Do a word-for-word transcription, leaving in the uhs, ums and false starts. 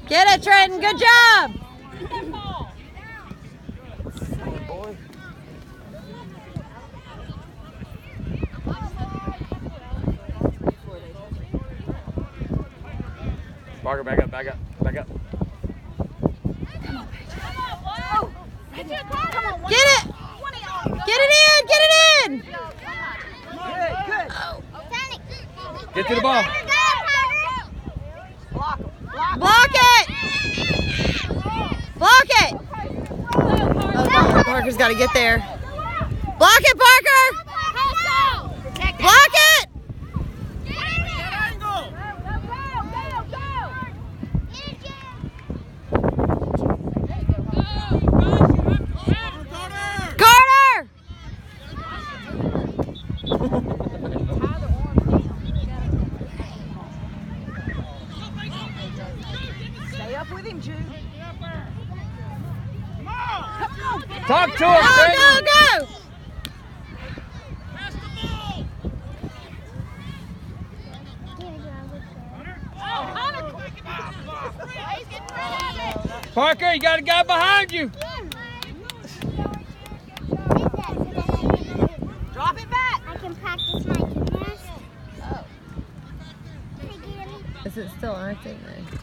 Get it, Trenton. Good job. Parker, back up, back up, back up. Get it. Get it in. Get it in. Get to the ball. Block it. Block it. Oh, Parker's got to get there. Block it, Parker. Block it. Carter. Stay up with him, Jude. Talk to him, Go, go, go. Parker, you got a guy behind you. Drop it back. I can practice my gymnastics. Is it still active there?